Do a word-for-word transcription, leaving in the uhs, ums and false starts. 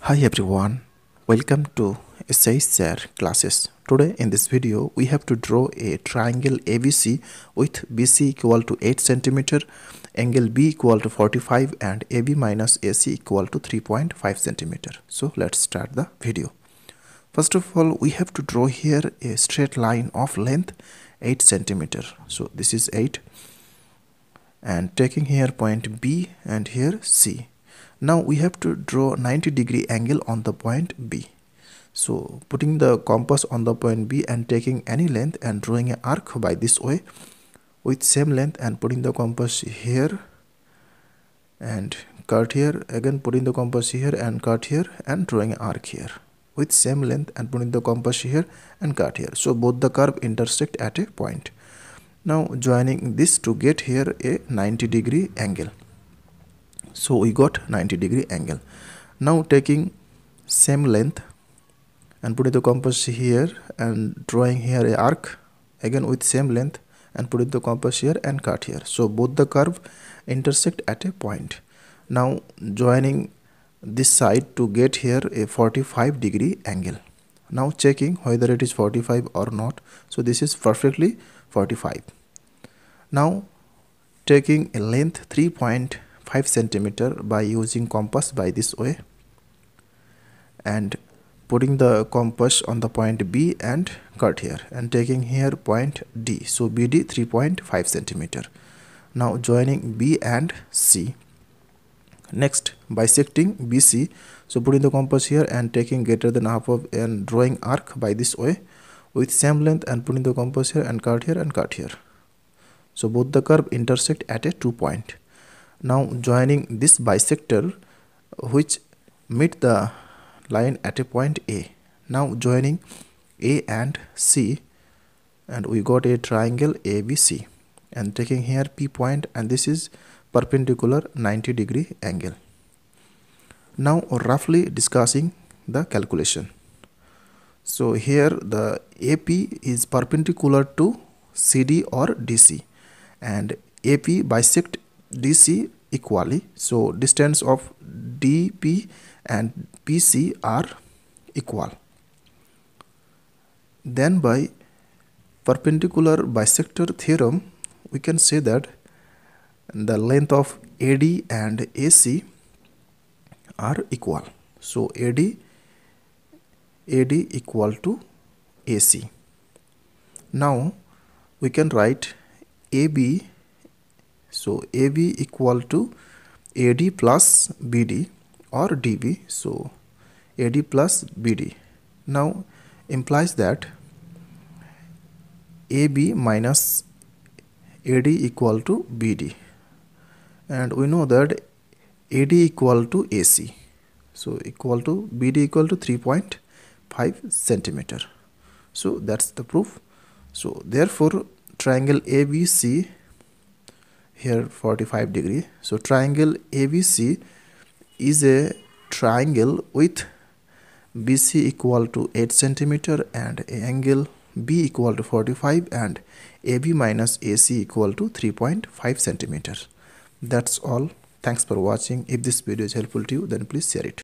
Hi everyone, welcome to S I Share classes. Today in this video we have to draw a triangle A B C with B C equal to eight centimeter, angle B equal to forty-five and A B minus A C equal to three point five centimeter. So let's start the video. First of all, we have to draw here a straight line of length eight centimeter. So this is eight, and taking here point B and here C. Now we have to draw ninety degree angle on the point B. So putting the compass on the point B and taking any length and drawing an arc by this way with same length and putting the compass here and cut here, again putting the compass here and cut here and drawing an arc here with same length and putting the compass here and cut here. So both the curve intersect at a point. Now joining this to get here a ninety degree angle. So we got ninety degree angle. Now taking same length and putting the compass here and drawing here a arc again with same length and putting the compass here and cut here. So both the curve intersect at a point. Now joining this side to get here a forty-five degree angle. Now checking whether it is forty-five or not. So this is perfectly forty-five. Now taking a length three point five centimeter by using compass by this way and putting the compass on the point B and cut here and taking here point D. So B D three point five centimeter. Now joining B and C. Next bisecting B C. So putting the compass here and taking greater than half of and drawing arc by this way with same length and putting the compass here and cut here and cut here. So both the curve intersect at a two point. Now joining this bisector which meet the line at a point A. Now joining A and C and we got a triangle A B C and taking here P point, and this is perpendicular ninety degree angle. Now roughly discussing the calculation. So here the A P is perpendicular to C D or D C and A P bisect D C equally. So distance of D P and P C are equal. Then by perpendicular bisector theorem we can say that the length of A D and A C are equal. So A D A D equal to A C. Now we can write A B. So A B equal to A D plus B D or D B. So A D plus B D. Now implies that A B minus A D equal to B D. And we know that A D equal to A C. So equal to B D equal to three point five centimeter. So that's the proof. So therefore triangle A B C here forty-five degree. So triangle A B C is a triangle with B C equal to eight centimeter and angle B equal to forty-five and A B minus A C equal to three point five centimeter. That's all. Thanks for watching. If this video is helpful to you, then please share it.